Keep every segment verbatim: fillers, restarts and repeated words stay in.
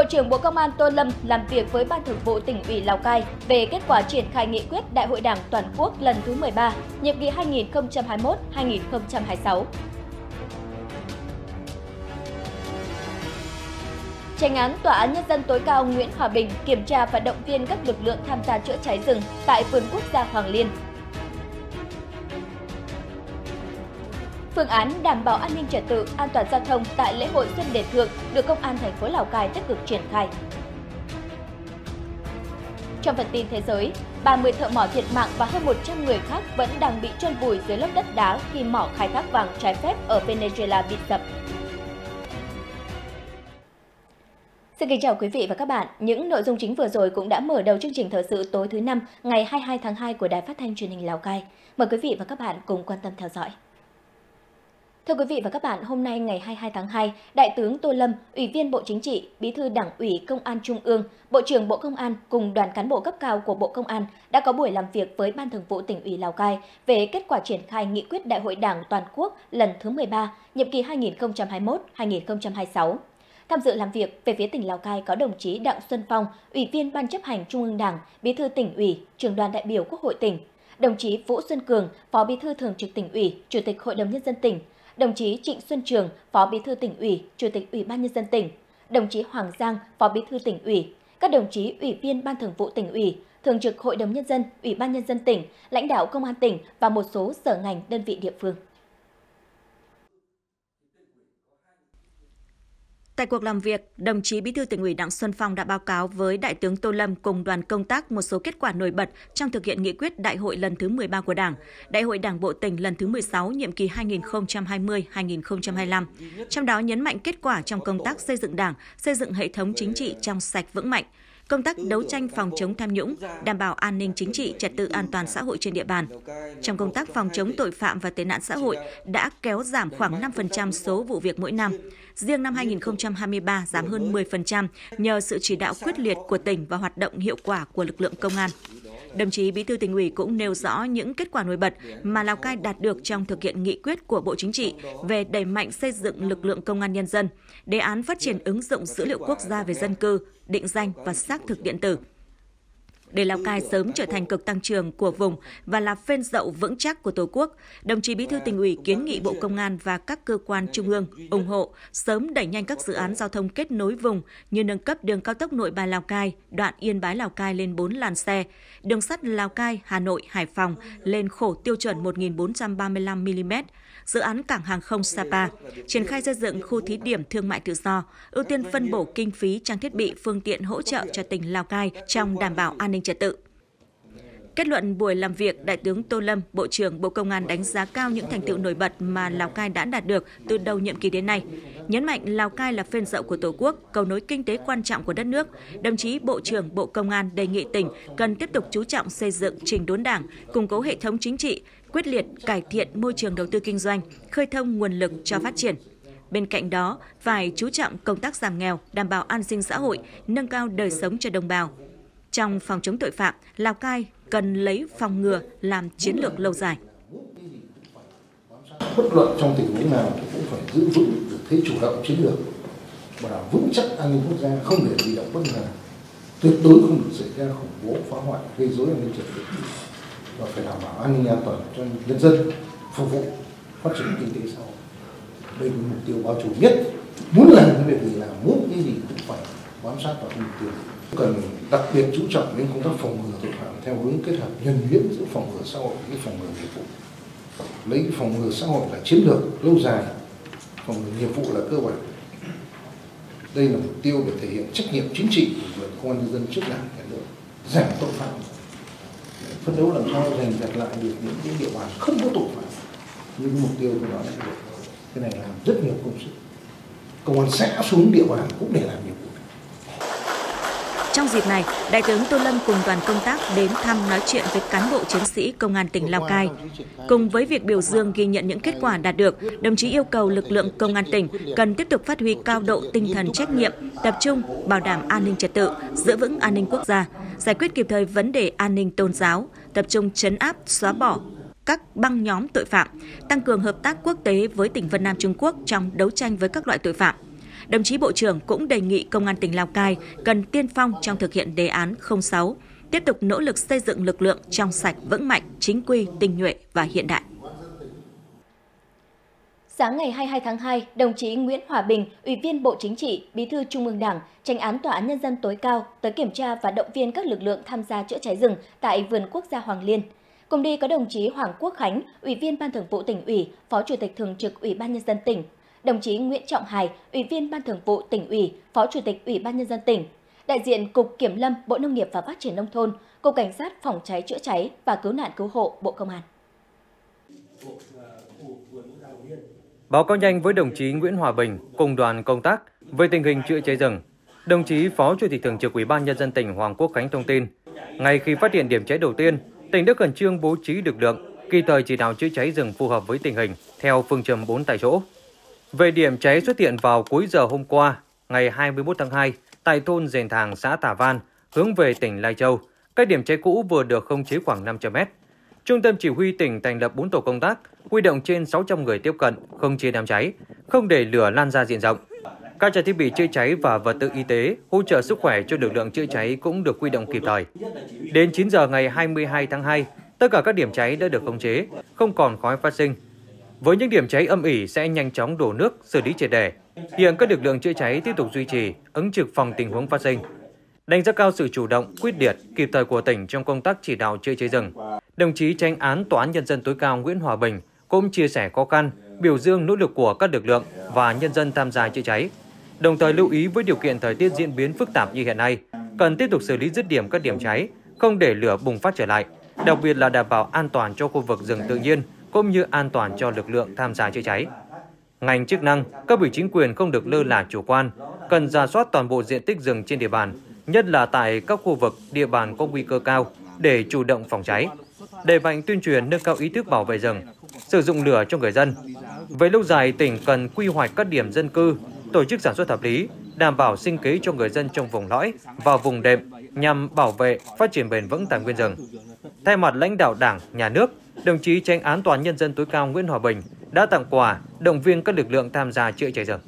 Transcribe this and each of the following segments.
trưởng Bộ Công an Tô Lâm làm việc với Ban Thường vụ Tỉnh ủy Lào Cai về kết quả triển khai nghị quyết Đại hội Đảng toàn quốc lần thứ mười ba, nhiệm kỳ hai nghìn không trăm hai mươi mốt đến hai nghìn không trăm hai mươi sáu. Chánh án Tòa án Nhân dân tối cao Nguyễn Hòa Bình kiểm tra và động viên các lực lượng tham gia chữa cháy rừng tại vườn quốc gia Hoàng Liên. Phương án đảm bảo an ninh trật tự, an toàn giao thông tại lễ hội Xuân Đền Thượng được Công an thành phố Lào Cai tích cực triển khai. Trong phần tin thế giới, ba mươi thợ mỏ thiệt mạng và hơn một trăm người khác vẫn đang bị chôn vùi dưới lớp đất đá khi mỏ khai thác vàng trái phép ở Venezuela bị sập. Xin kính chào quý vị và các bạn. Những nội dung chính vừa rồi cũng đã mở đầu chương trình thời sự tối thứ năm ngày hai mươi hai tháng hai của Đài Phát thanh Truyền hình Lào Cai. Mời quý vị và các bạn cùng quan tâm theo dõi. Thưa quý vị và các bạn, hôm nay ngày hai mươi hai tháng hai, Đại tướng Tô Lâm, Ủy viên Bộ Chính trị, Bí thư Đảng ủy Công an Trung ương, Bộ trưởng Bộ Công an cùng đoàn cán bộ cấp cao của Bộ Công an đã có buổi làm việc với Ban Thường vụ Tỉnh ủy Lào Cai về kết quả triển khai nghị quyết Đại hội Đảng toàn quốc lần thứ mười ba, nhiệm kỳ hai nghìn không trăm hai mươi mốt đến hai nghìn không trăm hai mươi sáu. Tham dự làm việc về phía tỉnh Lào Cai có đồng chí Đặng Xuân Phong, Ủy viên Ban chấp hành Trung ương Đảng, Bí thư Tỉnh ủy, Trưởng đoàn đại biểu Quốc hội tỉnh, đồng chí Vũ Xuân Cường, Phó Bí thư Thường trực Tỉnh ủy, Chủ tịch Hội đồng Nhân dân tỉnh, đồng chí Trịnh Xuân Trường, Phó Bí thư Tỉnh ủy, Chủ tịch Ủy ban Nhân dân tỉnh, đồng chí Hoàng Giang, Phó Bí thư Tỉnh ủy, các đồng chí Ủy viên Ban Thường vụ Tỉnh ủy, Thường trực Hội đồng Nhân dân, Ủy ban Nhân dân tỉnh, lãnh đạo Công an tỉnh và một số sở ngành đơn vị địa phương. Tại cuộc làm việc, đồng chí Bí thư Tỉnh ủy Đặng Xuân Phong đã báo cáo với Đại tướng Tô Lâm cùng đoàn công tác một số kết quả nổi bật trong thực hiện nghị quyết Đại hội lần thứ mười ba của Đảng, Đại hội Đảng bộ tỉnh lần thứ mười sáu, nhiệm kỳ hai nghìn không trăm hai mươi đến hai nghìn không trăm hai mươi lăm. Trong đó nhấn mạnh kết quả trong công tác xây dựng Đảng, xây dựng hệ thống chính trị trong sạch vững mạnh, công tác đấu tranh phòng chống tham nhũng, đảm bảo an ninh chính trị, trật tự an toàn xã hội trên địa bàn. Trong công tác phòng chống tội phạm và tệ nạn xã hội đã kéo giảm khoảng năm phần trăm số vụ việc mỗi năm. Riêng năm hai nghìn không trăm hai mươi ba giảm hơn mười phần trăm nhờ sự chỉ đạo quyết liệt của tỉnh và hoạt động hiệu quả của lực lượng công an. Đồng chí Bí thư Tỉnh ủy cũng nêu rõ những kết quả nổi bật mà Lào Cai đạt được trong thực hiện nghị quyết của Bộ Chính trị về đẩy mạnh xây dựng lực lượng công an nhân dân, đề án phát triển ứng dụng dữ liệu quốc gia về dân cư, định danh và xác thực điện tử. Để Lào Cai sớm trở thành cực tăng trưởng của vùng và là phên dậu vững chắc của Tổ quốc, đồng chí Bí thư Tỉnh ủy kiến nghị Bộ Công an và các cơ quan trung ương ủng hộ sớm đẩy nhanh các dự án giao thông kết nối vùng như nâng cấp đường cao tốc Nội Bài Lào Cai, đoạn Yên Bái Lào Cai lên bốn làn xe, đường sắt Lào Cai, Hà Nội, Hải Phòng lên khổ tiêu chuẩn một nghìn bốn trăm ba mươi lăm mi-li-mét, dự án cảng hàng không Sapa, triển khai xây dựng khu thí điểm thương mại tự do, ưu tiên phân bổ kinh phí trang thiết bị phương tiện hỗ trợ cho tỉnh Lào Cai trong đảm bảo an ninh trật tự. Kết luận buổi làm việc, Đại tướng Tô Lâm, Bộ trưởng Bộ Công an đánh giá cao những thành tựu nổi bật mà Lào Cai đã đạt được từ đầu nhiệm kỳ đến nay. Nhấn mạnh Lào Cai là phên dậu của Tổ quốc, cầu nối kinh tế quan trọng của đất nước, đồng chí Bộ trưởng Bộ Công an đề nghị tỉnh cần tiếp tục chú trọng xây dựng chỉnh đốn Đảng, củng cố hệ thống chính trị, quyết liệt cải thiện môi trường đầu tư kinh doanh, khơi thông nguồn lực cho phát triển. Bên cạnh đó, phải chú trọng công tác giảm nghèo, đảm bảo an sinh xã hội, nâng cao đời sống cho đồng bào. Trong phòng chống tội phạm, Lào Cai cần lấy phòng ngừa làm chiến lược lâu dài. Bất luận trong tình huống nào cũng phải giữ vững được thế chủ động chiến lược, bảo đảm vững chắc an ninh quốc gia, không để bị động bất ngờ, tuyệt đối không được xảy ra khủng bố, phá hoại, gây rối an ninh trật tự, và phải đảm bảo an ninh an toàn cho nhân dân, phục vụ phát triển kinh tế xã hội. Đây là mục tiêu bao trùm nhất. Muốn làm cái việc gì làm, muốn cái gì cũng phải bám sát vào mục tiêu. Cần đặc biệt chú trọng đến công tác phòng ngừa tội phạm theo hướng kết hợp nhuần nhuyễn giữa phòng ngừa xã hội với phòng ngừa nghiệp vụ. Lấy phòng ngừa xã hội là chiến lược lâu dài, phòng ngừa nghiệp vụ là cơ bản. Đây là mục tiêu để thể hiện trách nhiệm chính trị của lực lượng công an nhân dân trước Đảng, nhà nước, giảm tội phạm, phấn đấu làm sao giành giật lại được những cái địa bàn không có tội phạm. Như mục tiêu tôi nói là cái này làm rất nhiều công sức. Công an xã xuống địa bàn cũng để làm nhiệm vụ. Trong dịp này, Đại tướng Tô Lâm cùng đoàn công tác đến thăm nói chuyện với cán bộ chiến sĩ Công an tỉnh Lào Cai. Cùng với việc biểu dương ghi nhận những kết quả đạt được, đồng chí yêu cầu lực lượng Công an tỉnh cần tiếp tục phát huy cao độ tinh thần trách nhiệm, tập trung bảo đảm an ninh trật tự, giữ vững an ninh quốc gia, giải quyết kịp thời vấn đề an ninh tôn giáo, tập trung trấn áp, xóa bỏ các băng nhóm tội phạm, tăng cường hợp tác quốc tế với tỉnh Vân Nam Trung Quốc trong đấu tranh với các loại tội phạm. đồng chí Bộ trưởng cũng đề nghị Công an tỉnh Lào Cai cần tiên phong trong thực hiện đề án không sáu, tiếp tục nỗ lực xây dựng lực lượng trong sạch, vững mạnh, chính quy, tinh nhuệ và hiện đại. Sáng ngày hai mươi hai tháng hai, đồng chí Nguyễn Hòa Bình, Ủy viên Bộ Chính trị, Bí thư Trung ương Đảng, Chánh án Tòa án Nhân dân tối cao tới kiểm tra và động viên các lực lượng tham gia chữa cháy rừng tại vườn quốc gia Hoàng Liên. Cùng đi có đồng chí Hoàng Quốc Khánh, Ủy viên Ban Thường vụ Tỉnh ủy, Phó Chủ tịch Thường trực Ủy ban Nhân dân tỉnh, đồng chí Nguyễn Trọng Hải, Ủy viên Ban Thường vụ Tỉnh ủy, Phó Chủ tịch Ủy ban Nhân dân tỉnh, đại diện Cục Kiểm lâm, Bộ Nông nghiệp và Phát triển Nông thôn, Cục Cảnh sát Phòng cháy chữa cháy và Cứu nạn Cứu hộ, Bộ Công an. Báo cáo nhanh với đồng chí Nguyễn Hòa Bình cùng đoàn công tác về tình hình chữa cháy rừng, đồng chí Phó Chủ tịch Thường trực Ủy ban Nhân dân tỉnh Hoàng Quốc Khánh thông tin, ngay khi phát hiện điểm cháy đầu tiên, tỉnh đã khẩn trương bố trí lực lượng, kịp thời chỉ đạo chữa cháy rừng phù hợp với tình hình theo phương châm bốn tại chỗ. Về điểm cháy xuất hiện vào cuối giờ hôm qua, ngày hai mươi mốt tháng hai, tại thôn Dền Thàng, xã Tả Văn, hướng về tỉnh Lai Châu, cách điểm cháy cũ vừa được khống chế khoảng năm trăm mét. Trung tâm Chỉ huy tỉnh thành lập bốn tổ công tác, huy động trên sáu trăm người tiếp cận, khống chế đám cháy, không để lửa lan ra diện rộng. Các trang thiết bị chữa cháy và vật tư y tế hỗ trợ sức khỏe cho lực lượng chữa cháy cũng được huy động kịp thời. Đến chín giờ ngày hai mươi hai tháng hai, tất cả các điểm cháy đã được khống chế, không còn khói phát sinh. Với những điểm cháy âm ỉ sẽ nhanh chóng đổ nước, xử lý triệt để. Hiện các lực lượng chữa cháy tiếp tục duy trì, ứng trực phòng tình huống phát sinh. Đánh giá cao sự chủ động, quyết liệt, kịp thời của tỉnh trong công tác chỉ đạo chữa cháy rừng. Đồng chí Chánh án Tòa án Nhân dân tối cao Nguyễn Hòa Bình cũng chia sẻ khó khăn, biểu dương nỗ lực của các lực lượng và nhân dân tham gia chữa cháy. Đồng thời lưu ý với điều kiện thời tiết diễn biến phức tạp như hiện nay, cần tiếp tục xử lý dứt điểm các điểm cháy, không để lửa bùng phát trở lại, đặc biệt là đảm bảo an toàn cho khu vực rừng tự nhiên cũng như an toàn cho lực lượng tham gia chữa cháy. Ngành chức năng, cấp ủy chính quyền không được lơ là chủ quan, cần rà soát toàn bộ diện tích rừng trên địa bàn, nhất là tại các khu vực địa bàn có nguy cơ cao để chủ động phòng cháy. Đẩy mạnh tuyên truyền nâng cao ý thức bảo vệ rừng, sử dụng lửa cho người dân. Về lâu dài, tỉnh cần quy hoạch các điểm dân cư, tổ chức sản xuất hợp lý, đảm bảo sinh kế cho người dân trong vùng lõi và vùng đệm nhằm bảo vệ, phát triển bền vững tài nguyên rừng. Thay mặt lãnh đạo Đảng, Nhà nước, đồng chí Chánh án Tòa án Nhân dân tối cao Nguyễn Hòa Bình đã tặng quà, động viên các lực lượng tham gia chữa cháy rừng.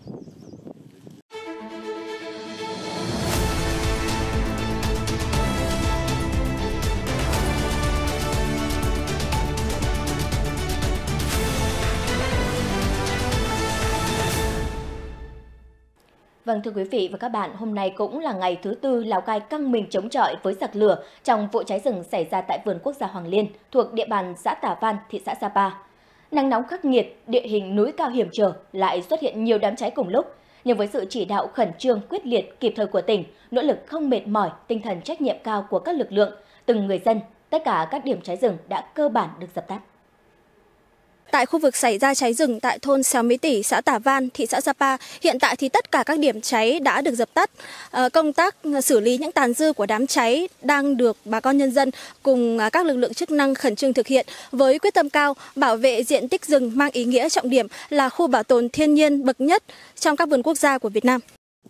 Vâng, thưa quý vị và các bạn, hôm nay cũng là ngày thứ tư Lào Cai căng mình chống chọi với giặc lửa trong vụ cháy rừng xảy ra tại vườn quốc gia Hoàng Liên thuộc địa bàn xã Tả Văn, thị xã Sapa. Nắng nóng khắc nghiệt, địa hình núi cao hiểm trở lại xuất hiện nhiều đám cháy cùng lúc. Nhưng với sự chỉ đạo khẩn trương, quyết liệt, kịp thời của tỉnh, nỗ lực không mệt mỏi, tinh thần trách nhiệm cao của các lực lượng, từng người dân, tất cả các điểm cháy rừng đã cơ bản được dập tắt. Tại khu vực xảy ra cháy rừng tại thôn Xéo Mỹ Tỉ, xã Tả Văn, thị xã Sapa, hiện tại thì tất cả các điểm cháy đã được dập tắt. À, công tác xử lý những tàn dư của đám cháy đang được bà con nhân dân cùng các lực lượng chức năng khẩn trương thực hiện với quyết tâm cao bảo vệ diện tích rừng mang ý nghĩa trọng điểm là khu bảo tồn thiên nhiên bậc nhất trong các vườn quốc gia của Việt Nam.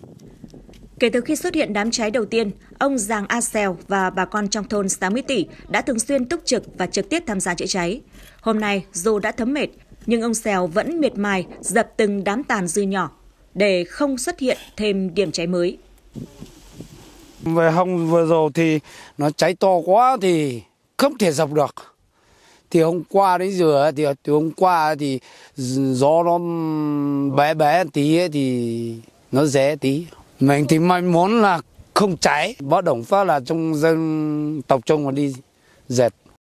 Kể từ khi xuất hiện đám cháy đầu tiên, ông Giàng A Sèo và bà con trong thôn Xéo Mỹ Tỉ đã thường xuyên túc trực và trực tiếp tham gia chữa cháy. Hôm nay, dù đã thấm mệt, nhưng ông Sèo vẫn miệt mài dập từng đám tàn dư nhỏ để không xuất hiện thêm điểm cháy mới. Về hôm vừa rồi thì nó cháy to quá thì không thể dập được. Thì hôm qua đến giờ thì từ hôm qua thì gió nó bé bé tí ấy, thì nó rẽ tí. Mình thì mong muốn là không cháy, báo động phát là trong dân tập trung mà đi dệt.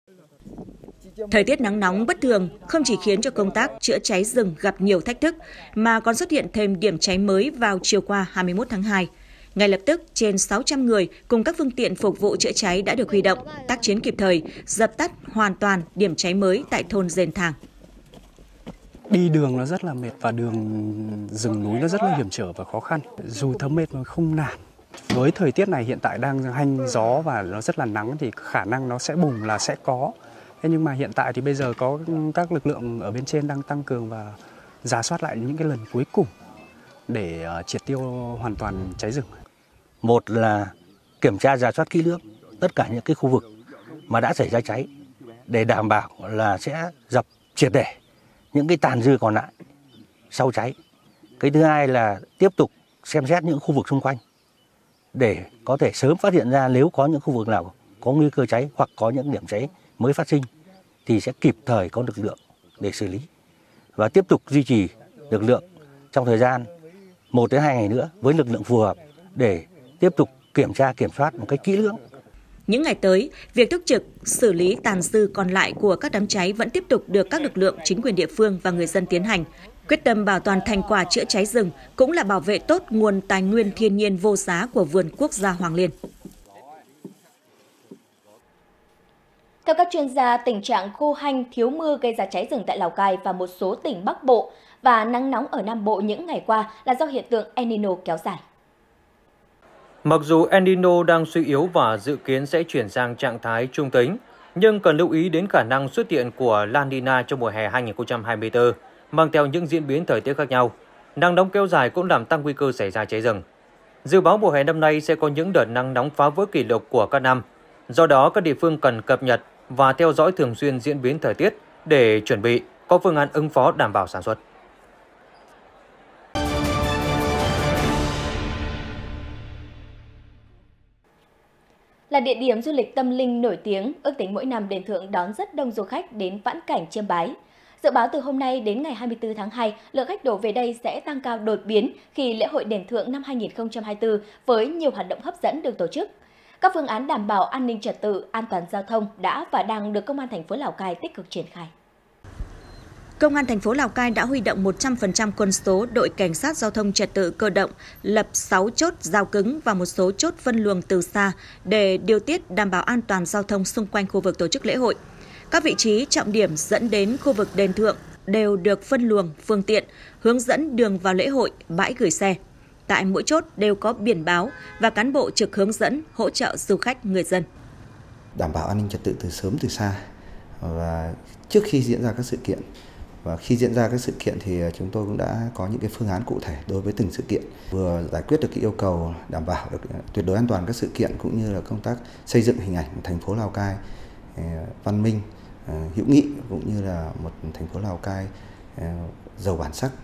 Thời tiết nắng nóng bất thường không chỉ khiến cho công tác chữa cháy rừng gặp nhiều thách thức, mà còn xuất hiện thêm điểm cháy mới vào chiều qua hai mươi mốt tháng hai. Ngay lập tức, trên sáu trăm người cùng các phương tiện phục vụ chữa cháy đã được huy động, tác chiến kịp thời, dập tắt hoàn toàn điểm cháy mới tại thôn Dền Thàng. Đi đường nó rất là mệt và đường rừng núi nó rất là hiểm trở và khó khăn. Dù thấm mệt mà không nản. Với thời tiết này hiện tại đang hanh gió và nó rất là nắng thì khả năng nó sẽ bùng là sẽ có. Thế nhưng mà hiện tại thì bây giờ có các lực lượng ở bên trên đang tăng cường và rà soát lại những cái lần cuối cùng để triệt tiêu hoàn toàn cháy rừng. Một là kiểm tra rà soát kỹ lưỡng tất cả những cái khu vực mà đã xảy ra cháy để đảm bảo là sẽ dập triệt để những cái tàn dư còn lại sau cháy. Cái thứ hai là tiếp tục xem xét những khu vực xung quanh để có thể sớm phát hiện ra nếu có những khu vực nào có nguy cơ cháy hoặc có những điểm cháy mới phát sinh thì sẽ kịp thời có lực lượng để xử lý và tiếp tục duy trì lực lượng trong thời gian một đến hai ngày nữa với lực lượng phù hợp để tiếp tục kiểm tra kiểm soát một cách kỹ lưỡng. Những ngày tới, việc túc trực xử lý tàn dư còn lại của các đám cháy vẫn tiếp tục được các lực lượng chính quyền địa phương và người dân tiến hành. Quyết tâm bảo toàn thành quả chữa cháy rừng cũng là bảo vệ tốt nguồn tài nguyên thiên nhiên vô giá của vườn quốc gia Hoàng Liên. Theo các chuyên gia, tình trạng khô hanh, thiếu mưa gây ra cháy rừng tại Lào Cai và một số tỉnh Bắc Bộ và nắng nóng ở Nam Bộ những ngày qua là do hiện tượng El Nino kéo dài. Mặc dù El Nino đang suy yếu và dự kiến sẽ chuyển sang trạng thái trung tính, nhưng cần lưu ý đến khả năng xuất hiện của La Nina trong mùa hè hai nghìn không trăm hai mươi tư, mang theo những diễn biến thời tiết khác nhau. Nắng nóng kéo dài cũng làm tăng nguy cơ xảy ra cháy rừng. Dự báo mùa hè năm nay sẽ có những đợt nắng nóng phá vỡ kỷ lục của các năm. Do đó, các địa phương cần cập nhật và theo dõi thường xuyên diễn biến thời tiết để chuẩn bị có phương án ứng phó đảm bảo sản xuất. Là địa điểm du lịch tâm linh nổi tiếng, ước tính mỗi năm đền Thượng đón rất đông du khách đến vãn cảnh chiêm bái. Dự báo từ hôm nay đến ngày hai mươi tư tháng hai, lượng khách đổ về đây sẽ tăng cao đột biến khi lễ hội đền Thượng năm hai nghìn không trăm hai mươi tư với nhiều hoạt động hấp dẫn được tổ chức. Các phương án đảm bảo an ninh trật tự, an toàn giao thông đã và đang được Công an thành phố Lào Cai tích cực triển khai. Công an thành phố Lào Cai đã huy động một trăm phần trăm quân số đội cảnh sát giao thông trật tự cơ động, lập sáu chốt giao cứng và một số chốt phân luồng từ xa để điều tiết đảm bảo an toàn giao thông xung quanh khu vực tổ chức lễ hội. Các vị trí trọng điểm dẫn đến khu vực đền Thượng đều được phân luồng phương tiện, hướng dẫn đường vào lễ hội, bãi gửi xe. Tại mỗi chốt đều có biển báo và cán bộ trực hướng dẫn hỗ trợ du khách, người dân. Đảm bảo an ninh trật tự từ sớm từ xa và trước khi diễn ra các sự kiện. Và khi diễn ra các sự kiện thì chúng tôi cũng đã có những cái phương án cụ thể đối với từng sự kiện, vừa giải quyết được cái yêu cầu đảm bảo được tuyệt đối an toàn các sự kiện cũng như là công tác xây dựng hình ảnh thành phố Lào Cai văn minh, hữu nghị cũng như là một thành phố Lào Cai giàu bản sắc.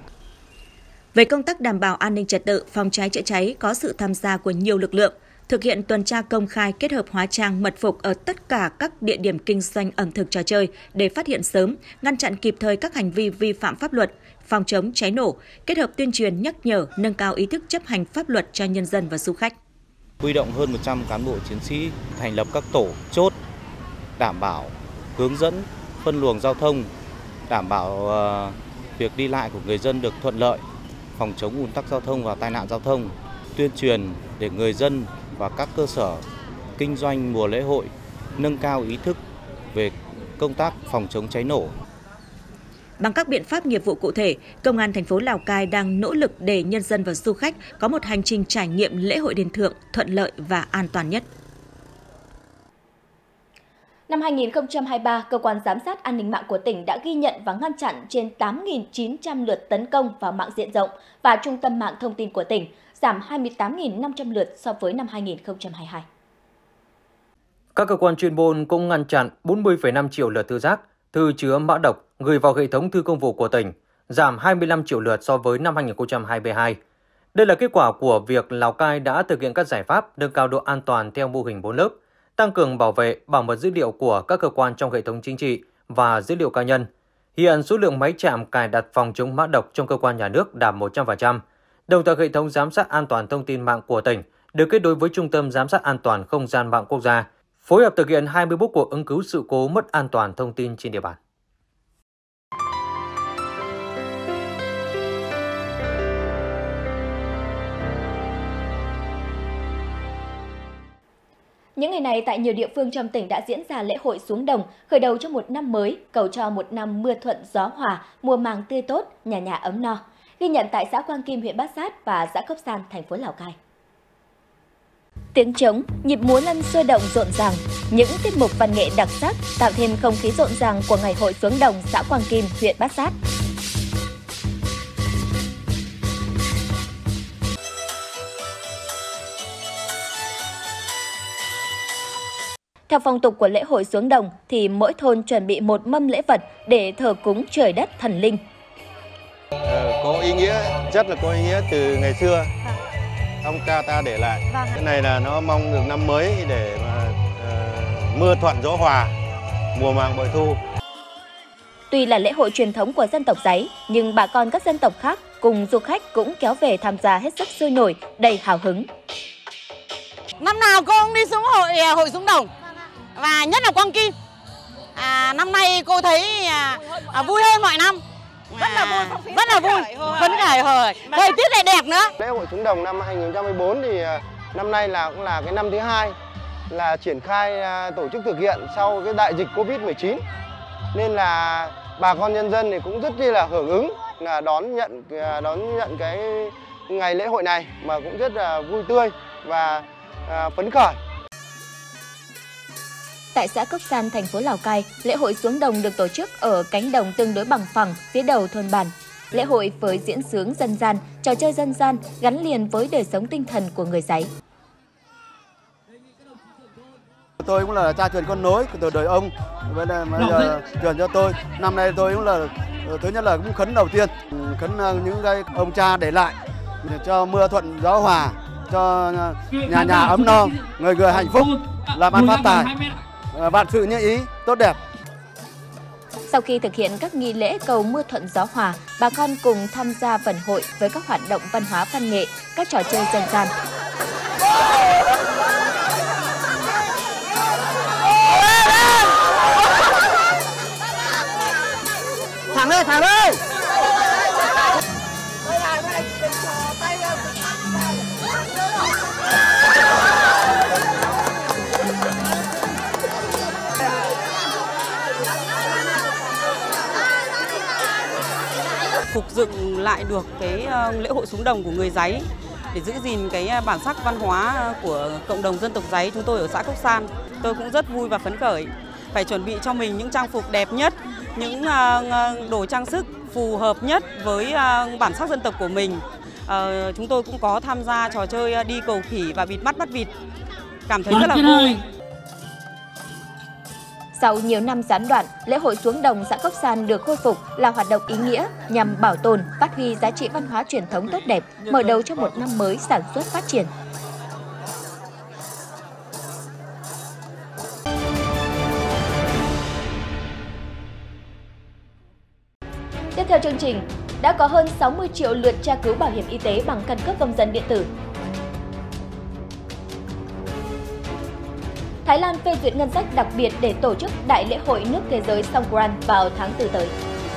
Về công tác đảm bảo an ninh trật tự, phòng cháy chữa cháy có sự tham gia của nhiều lực lượng, thực hiện tuần tra công khai kết hợp hóa trang mật phục ở tất cả các địa điểm kinh doanh ẩm thực trò chơi để phát hiện sớm, ngăn chặn kịp thời các hành vi vi phạm pháp luật, phòng chống cháy nổ, kết hợp tuyên truyền nhắc nhở, nâng cao ý thức chấp hành pháp luật cho nhân dân và du khách. Huy động hơn một trăm cán bộ chiến sĩ thành lập các tổ chốt, đảm bảo hướng dẫn, phân luồng giao thông, đảm bảo uh, việc đi lại của người dân được thuận lợi, phòng chống ùn tắc giao thông và tai nạn giao thông, tuyên truyền để người dân và các cơ sở kinh doanh mùa lễ hội nâng cao ý thức về công tác phòng chống cháy nổ. Bằng các biện pháp nghiệp vụ cụ thể, Công an thành phố Lào Cai đang nỗ lực để nhân dân và du khách có một hành trình trải nghiệm lễ hội đền Thượng thuận lợi và an toàn nhất. Năm hai nghìn không trăm hai mươi ba, Cơ quan Giám sát An ninh mạng của tỉnh đã ghi nhận và ngăn chặn trên tám nghìn chín trăm lượt tấn công vào mạng diện rộng và trung tâm mạng thông tin của tỉnh, giảm hai mươi tám nghìn năm trăm lượt so với năm hai nghìn không trăm hai mươi hai. Các cơ quan chuyên môn cũng ngăn chặn bốn mươi phẩy năm triệu lượt thư giác, thư chứa mã độc gửi vào hệ thống thư công vụ của tỉnh, giảm hai mươi lăm triệu lượt so với năm hai nghìn không trăm hai mươi hai. Đây là kết quả của việc Lào Cai đã thực hiện các giải pháp nâng cao độ an toàn theo mô hình bốn lớp, tăng cường bảo vệ, bảo mật dữ liệu của các cơ quan trong hệ thống chính trị và dữ liệu cá nhân. Hiện số lượng máy chạm cài đặt phòng chống mã độc trong cơ quan nhà nước đạt một trăm phần trăm. Đồng thời, hệ thống giám sát an toàn thông tin mạng của tỉnh được kết nối với Trung tâm Giám sát An toàn Không gian mạng quốc gia, phối hợp thực hiện hai mươi mốt cuộc ứng cứu sự cố mất an toàn thông tin trên địa bàn. Những ngày này, tại nhiều địa phương trong tỉnh đã diễn ra lễ hội xuống đồng, khởi đầu cho một năm mới, cầu cho một năm mưa thuận gió hòa, mùa màng tươi tốt, nhà nhà ấm no. Ghi nhận tại xã Quang Kim, huyện Bát Sát và xã Cốc San, thành phố Lào Cai. Tiếng trống, nhịp múa lân sôi động rộn ràng, những tiết mục văn nghệ đặc sắc tạo thêm không khí rộn ràng của ngày hội xuống đồng xã Quang Kim, huyện Bát Sát. Theo phong tục của lễ hội xuống đồng thì mỗi thôn chuẩn bị một mâm lễ vật để thờ cúng trời đất thần linh. Có ý nghĩa, rất là có ý nghĩa từ ngày xưa. ông cha ta để lại. Vâng. Cái này là nó mong được năm mới để mà uh, mưa thuận gió hòa, mùa màng bội thu. Tuy là lễ hội truyền thống của dân tộc Giấy, nhưng bà con các dân tộc khác cùng du khách cũng kéo về tham gia hết sức sôi nổi, đầy hào hứng. Năm nào cô cũng đi xuống hội hội xuống đồng và nhất là Quang Kim. À, năm nay cô thấy à, à, vui hơn mọi năm. Rất là vui, rất là vui, phấn khởi hồi. Thời tiết lại đẹp nữa. Lễ hội xuống đồng năm hai nghìn không trăm mười bốn thì năm nay là cũng là cái năm thứ hai là triển khai tổ chức thực hiện sau cái đại dịch Covid mười chín. Nên là bà con nhân dân thì cũng rất là hưởng ứng là đón nhận đón nhận cái ngày lễ hội này mà cũng rất là vui tươi và à, phấn khởi. Tại xã Cốc San, thành phố Lào Cai, lễ hội xuống đồng được tổ chức ở cánh đồng tương đối bằng phẳng phía đầu thôn bản. Lễ hội với diễn xướng dân gian, trò chơi dân gian gắn liền với đời sống tinh thần của người Giấy. Tôi cũng là cha truyền con nối từ đời ông, bây giờ truyền cho tôi. Năm nay tôi cũng là thứ nhất là cũng khấn đầu tiên, khấn những cái ông cha để lại cho mưa thuận gió hòa, cho nhà nhà ấm no, người người hạnh phúc, làm ăn phát tài, vạn sự như ý, tốt đẹp. Sau khi thực hiện các nghi lễ cầu mưa thuận gió hòa, bà con cùng tham gia vận hội với các hoạt động văn hóa văn nghệ, các trò chơi dân gian. Thẳng lên, thẳng lên! Phục dựng lại được cái lễ hội xuống đồng của người Giấy để giữ gìn cái bản sắc văn hóa của cộng đồng dân tộc Giấy chúng tôi ở xã Cốc San. Tôi cũng rất vui và phấn khởi, phải chuẩn bị cho mình những trang phục đẹp nhất, những đồ trang sức phù hợp nhất với bản sắc dân tộc của mình. Chúng tôi cũng có tham gia trò chơi đi cầu khỉ và bịt mắt bắt vịt, cảm thấy rất là vui. Sau nhiều năm gián đoạn, lễ hội xuống đồng xã Cốc San được khôi phục là hoạt động ý nghĩa nhằm bảo tồn, phát huy giá trị văn hóa truyền thống tốt đẹp, mở đầu cho một năm mới sản xuất phát triển. Tiếp theo chương trình, đã có hơn sáu mươi triệu lượt tra cứu bảo hiểm y tế bằng căn cước công dân điện tử. Thái Lan phê duyệt ngân sách đặc biệt để tổ chức Đại lễ hội nước thế giới Songkran vào tháng tư tới.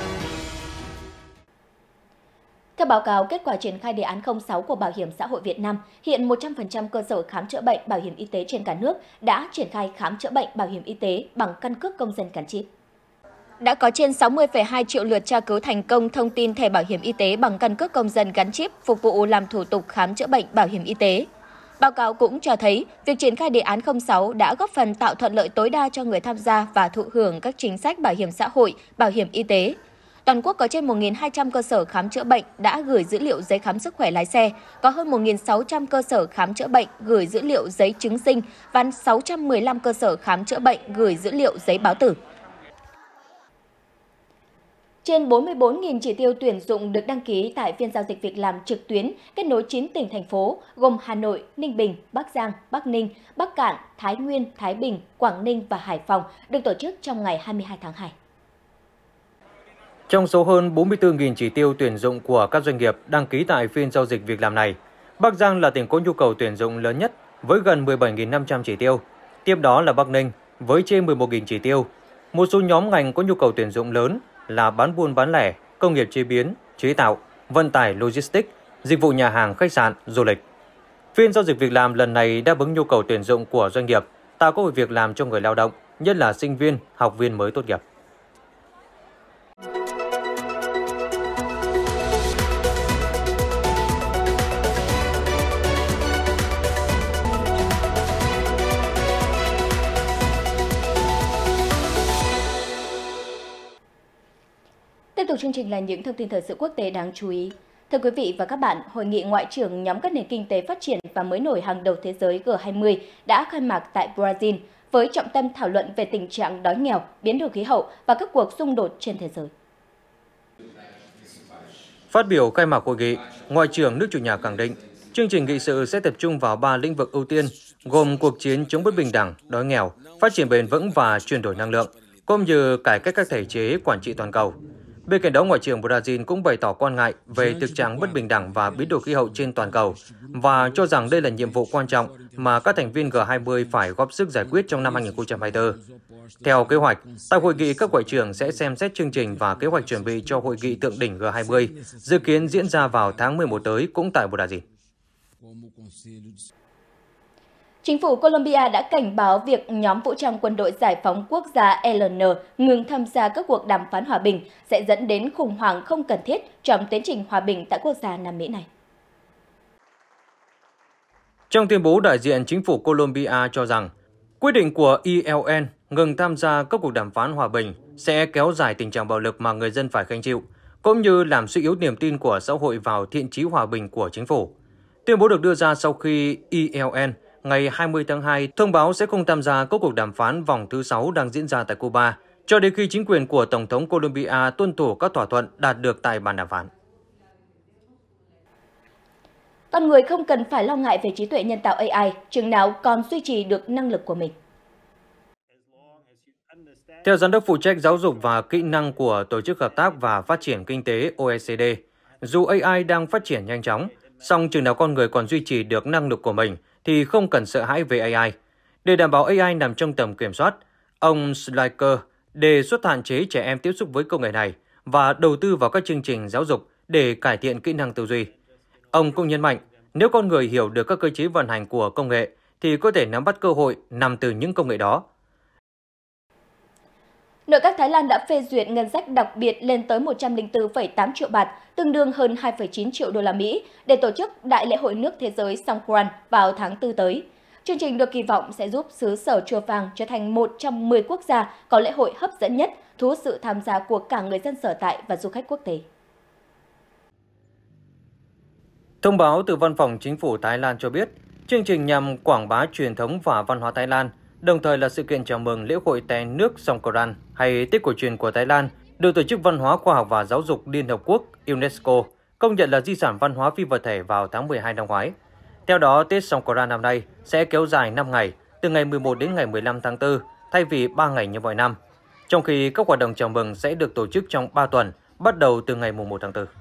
Theo báo cáo kết quả triển khai đề án không sáu của Bảo hiểm xã hội Việt Nam, hiện một trăm phần trăm cơ sở khám chữa bệnh bảo hiểm y tế trên cả nước đã triển khai khám chữa bệnh bảo hiểm y tế bằng căn cước công dân gắn chip. Đã có trên sáu mươi phẩy hai triệu lượt tra cứu thành công thông tin thẻ bảo hiểm y tế bằng căn cước công dân gắn chip phục vụ làm thủ tục khám chữa bệnh bảo hiểm y tế. Báo cáo cũng cho thấy, việc triển khai đề án không sáu đã góp phần tạo thuận lợi tối đa cho người tham gia và thụ hưởng các chính sách bảo hiểm xã hội, bảo hiểm y tế. Toàn quốc có trên một nghìn hai trăm cơ sở khám chữa bệnh đã gửi dữ liệu giấy khám sức khỏe lái xe, có hơn một nghìn sáu trăm cơ sở khám chữa bệnh gửi dữ liệu giấy chứng sinh và sáu trăm mười lăm cơ sở khám chữa bệnh gửi dữ liệu giấy báo tử. Trên bốn mươi bốn nghìn chỉ tiêu tuyển dụng được đăng ký tại phiên giao dịch việc làm trực tuyến kết nối chín tỉnh, thành phố gồm Hà Nội, Ninh Bình, Bắc Giang, Bắc Ninh, Bắc Kạn, Thái Nguyên, Thái Bình, Quảng Ninh và Hải Phòng được tổ chức trong ngày hai mươi hai tháng hai. Trong số hơn bốn mươi tư nghìn chỉ tiêu tuyển dụng của các doanh nghiệp đăng ký tại phiên giao dịch việc làm này, Bắc Giang là tỉnh có nhu cầu tuyển dụng lớn nhất với gần mười bảy nghìn năm trăm chỉ tiêu. Tiếp đó là Bắc Ninh với trên mười một nghìn chỉ tiêu. Một số nhóm ngành có nhu cầu tuyển dụng lớn là bán buôn bán lẻ, công nghiệp chế biến, chế tạo, vận tải logistics, dịch vụ nhà hàng, khách sạn, du lịch. Phiên giao dịch việc làm lần này đáp ứng nhu cầu tuyển dụng của doanh nghiệp, tạo cơ hội việc làm cho người lao động, nhất là sinh viên, học viên mới tốt nghiệp. Tiếp tục chương trình là những thông tin thời sự quốc tế đáng chú ý. Thưa quý vị và các bạn, Hội nghị Ngoại trưởng nhóm các nền kinh tế phát triển và mới nổi hàng đầu thế giới G hai mươi đã khai mạc tại Brazil với trọng tâm thảo luận về tình trạng đói nghèo, biến đổi khí hậu và các cuộc xung đột trên thế giới. Phát biểu khai mạc hội nghị, Ngoại trưởng nước chủ nhà khẳng định Chương trình nghị sự sẽ tập trung vào ba lĩnh vực ưu tiên, gồm cuộc chiến chống bất bình đẳng, đói nghèo, phát triển bền vững và chuyển đổi năng lượng, cũng như cải cách các thể chế quản trị toàn cầu. Bên cạnh đó, Ngoại trưởng Brazil cũng bày tỏ quan ngại về thực trạng bất bình đẳng và biến đổi khí hậu trên toàn cầu và cho rằng đây là nhiệm vụ quan trọng mà các thành viên G hai mươi phải góp sức giải quyết trong năm hai nghìn không trăm hai mươi tư. Theo kế hoạch, tại hội nghị các ngoại trưởng sẽ xem xét chương trình và kế hoạch chuẩn bị cho hội nghị thượng đỉnh G hai mươi, dự kiến diễn ra vào tháng mười một tới cũng tại Brazil. Chính phủ Colombia đã cảnh báo việc nhóm vũ trang quân đội giải phóng quốc gia L N ngừng tham gia các cuộc đàm phán hòa bình sẽ dẫn đến khủng hoảng không cần thiết trong tiến trình hòa bình tại quốc gia Nam Mỹ này. Trong tuyên bố, đại diện chính phủ Colombia cho rằng quyết định của E L N ngừng tham gia các cuộc đàm phán hòa bình sẽ kéo dài tình trạng bạo lực mà người dân phải gánh chịu, cũng như làm suy yếu niềm tin của xã hội vào thiện chí hòa bình của chính phủ. Tuyên bố được đưa ra sau khi E L N ngày hai mươi tháng hai thông báo sẽ không tham gia các cuộc đàm phán vòng thứ sáu đang diễn ra tại Cuba, cho đến khi chính quyền của Tổng thống Colombia tuân thủ các thỏa thuận đạt được tại bàn đàm phán. Con người không cần phải lo ngại về trí tuệ nhân tạo A I, chừng nào còn duy trì được năng lực của mình. Theo giám đốc phụ trách giáo dục và kỹ năng của Tổ chức Hợp tác và Phát triển Kinh tế O E C D, dù A I đang phát triển nhanh chóng, song chừng nào con người còn duy trì được năng lực của mình thì không cần sợ hãi về A I. Để đảm bảo A I nằm trong tầm kiểm soát, ông Schleicher đề xuất hạn chế trẻ em tiếp xúc với công nghệ này và đầu tư vào các chương trình giáo dục để cải thiện kỹ năng tư duy. Ông cũng nhấn mạnh, nếu con người hiểu được các cơ chế vận hành của công nghệ thì có thể nắm bắt cơ hội nằm từ những công nghệ đó. Nội các Thái Lan đã phê duyệt ngân sách đặc biệt lên tới một trăm lẻ bốn phẩy tám triệu baht, tương đương hơn hai phẩy chín triệu đô la Mỹ, để tổ chức Đại lễ hội nước thế giới Songkran vào tháng tư tới. Chương trình được kỳ vọng sẽ giúp xứ Sở Chùa Vàng trở thành một trong mười quốc gia có lễ hội hấp dẫn nhất, thu hút sự tham gia của cả người dân sở tại và du khách quốc tế. Thông báo từ Văn phòng Chính phủ Thái Lan cho biết, chương trình nhằm quảng bá truyền thống và văn hóa Thái Lan, đồng thời là sự kiện chào mừng lễ hội té nước Songkran hay Tết cổ truyền của Thái Lan, được Tổ chức Văn hóa, Khoa học và Giáo dục Liên Hợp Quốc UNESCO công nhận là di sản văn hóa phi vật thể vào tháng mười hai năm ngoái. Theo đó, Tết Songkran năm nay sẽ kéo dài năm ngày, từ ngày mười một đến ngày mười lăm tháng tư, thay vì ba ngày như mọi năm, trong khi các hoạt động chào mừng sẽ được tổ chức trong ba tuần, bắt đầu từ ngày mùng một tháng tư.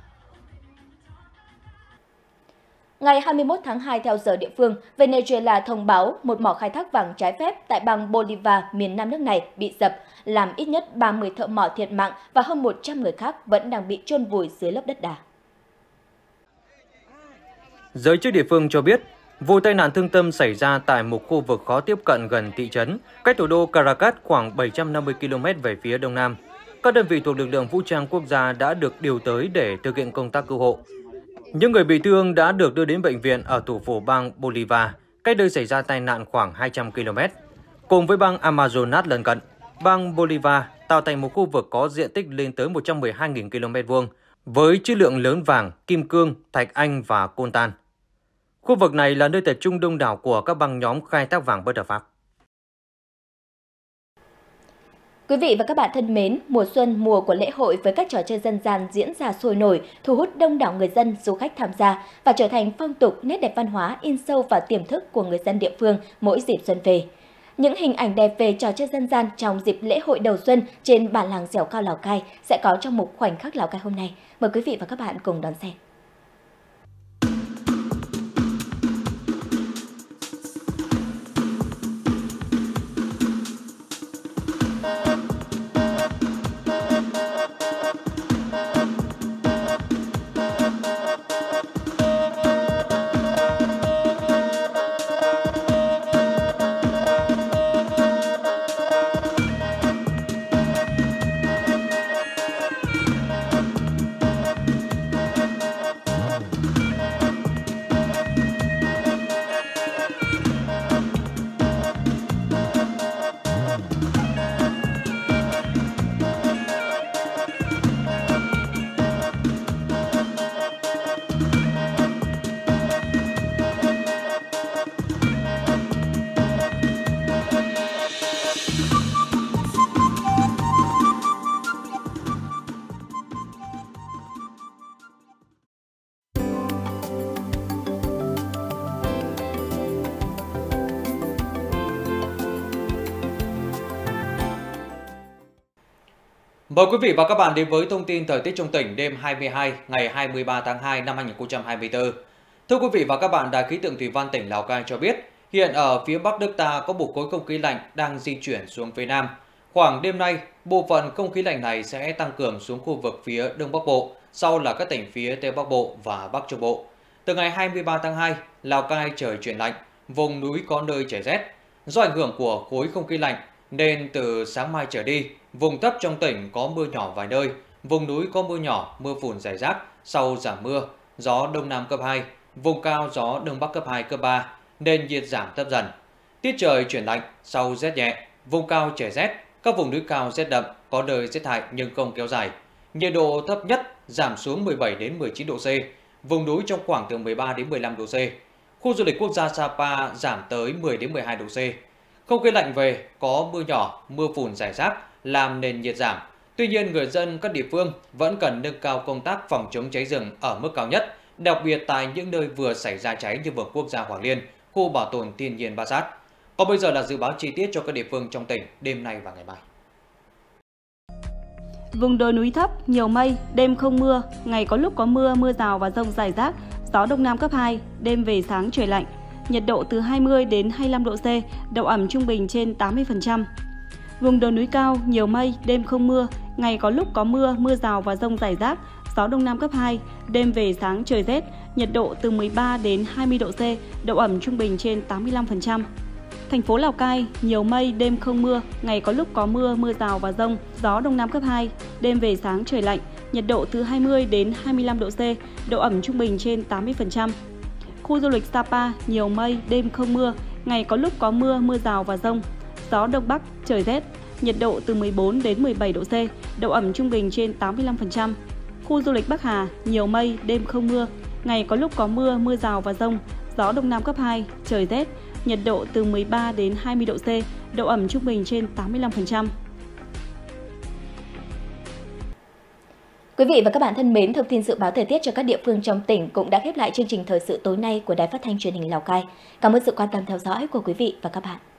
Ngày hai mươi mốt tháng hai theo giờ địa phương, Venezuela thông báo một mỏ khai thác vàng trái phép tại bang Bolivar, miền nam nước này bị sập, làm ít nhất ba mươi thợ mỏ thiệt mạng và hơn một trăm người khác vẫn đang bị chôn vùi dưới lớp đất đá. Giới chức địa phương cho biết, vụ tai nạn thương tâm xảy ra tại một khu vực khó tiếp cận gần thị trấn, cách thủ đô Caracas khoảng bảy trăm năm mươi ki lô mét về phía đông nam. Các đơn vị thuộc lực lượng vũ trang quốc gia đã được điều tới để thực hiện công tác cứu hộ. Những người bị thương đã được đưa đến bệnh viện ở thủ phủ bang Bolivar, cách nơi xảy ra tai nạn khoảng hai trăm ki lô mét. Cùng với bang Amazonas lân cận, bang Bolivar tạo thành một khu vực có diện tích lên tới một trăm mười hai nghìn ki lô mét vuông, với trữ lượng lớn vàng, kim cương, thạch anh và coltan. Khu vực này là nơi tập trung đông đảo của các băng nhóm khai thác vàng bất hợp pháp. Quý vị và các bạn thân mến, mùa xuân, mùa của lễ hội với các trò chơi dân gian diễn ra sôi nổi, thu hút đông đảo người dân, du khách tham gia và trở thành phong tục, nét đẹp văn hóa in sâu vào tiềm thức của người dân địa phương mỗi dịp xuân về. Những hình ảnh đẹp về trò chơi dân gian trong dịp lễ hội đầu xuân trên bản làng Dẻo Cao Lào Cai sẽ có trong mục Khoảnh khắc Lào Cai hôm nay. Mời quý vị và các bạn cùng đón xem. Mời quý vị và các bạn đến với thông tin thời tiết trong tỉnh đêm hai mươi hai ngày hai mươi ba tháng hai năm hai nghìn không trăm hai mươi tư. Thưa quý vị và các bạn, Đài khí tượng thủy văn tỉnh Lào Cai cho biết, hiện ở phía Bắc nước ta có một khối không khí lạnh đang di chuyển xuống phía Nam. Khoảng đêm nay, bộ phận không khí lạnh này sẽ tăng cường xuống khu vực phía Đông Bắc Bộ, sau là các tỉnh phía Tây Bắc Bộ và Bắc Trung Bộ. Từ ngày hai mươi ba tháng hai, Lào Cai trời chuyển lạnh, vùng núi có nơi trời rét. Do ảnh hưởng của khối không khí lạnh nên từ sáng mai trở đi, vùng thấp trong tỉnh có mưa nhỏ vài nơi, vùng núi có mưa nhỏ, mưa phùn rải rác, sau giảm mưa, gió Đông Nam cấp hai, vùng cao gió Đông Bắc cấp hai, cấp ba, nên nhiệt giảm thấp dần. Tiết trời chuyển lạnh, sau rét nhẹ, vùng cao trời rét, các vùng núi cao rét đậm, có nơi rét hại nhưng không kéo dài. Nhiệt độ thấp nhất giảm xuống mười bảy đến mười chín độ C, vùng núi trong khoảng từ mười ba đến mười lăm độ C. Khu du lịch quốc gia Sapa giảm tới mười đến mười hai độ C. Không khí lạnh về, có mưa nhỏ, mưa phùn rải rác làm nền nhiệt giảm. Tuy nhiên, người dân các địa phương vẫn cần nâng cao công tác phòng chống cháy rừng ở mức cao nhất, đặc biệt tại những nơi vừa xảy ra cháy như vườn quốc gia Hoàng Liên, khu bảo tồn thiên nhiên Ba Sát. Còn bây giờ là dự báo chi tiết cho các địa phương trong tỉnh đêm nay và ngày mai. Vùng đồi núi thấp, nhiều mây, đêm không mưa, ngày có lúc có mưa, mưa rào và dông rải rác, gió Đông Nam cấp hai, đêm về sáng trời lạnh. Nhiệt độ từ hai mươi đến hai mươi lăm độ C, độ ẩm trung bình trên tám mươi phần trăm. Vùng đồi núi cao, nhiều mây, đêm không mưa, ngày có lúc có mưa, mưa rào và dông rải rác, gió Đông Nam cấp hai, đêm về sáng trời rét, nhiệt độ từ mười ba đến hai mươi độ C, độ ẩm trung bình trên tám mươi lăm phần trăm. Thành phố Lào Cai, nhiều mây, đêm không mưa, ngày có lúc có mưa, mưa rào và dông, gió Đông Nam cấp hai, đêm về sáng trời lạnh, nhiệt độ từ hai mươi đến hai mươi lăm độ C, độ ẩm trung bình trên tám mươi phần trăm. Khu du lịch Sapa, nhiều mây, đêm không mưa, ngày có lúc có mưa, mưa rào và dông, gió Đông Bắc, trời rét, nhiệt độ từ mười bốn đến mười bảy độ C, độ ẩm trung bình trên tám mươi lăm phần trăm. Khu du lịch Bắc Hà, nhiều mây, đêm không mưa, ngày có lúc có mưa, mưa rào và dông, gió Đông Nam cấp hai, trời rét, nhiệt độ từ mười ba đến hai mươi độ C, độ ẩm trung bình trên tám mươi lăm phần trăm. Quý vị và các bạn thân mến, thông tin dự báo thời tiết cho các địa phương trong tỉnh cũng đã khép lại chương trình thời sự tối nay của Đài Phát thanh Truyền hình Lào Cai. Cảm ơn sự quan tâm theo dõi của quý vị và các bạn.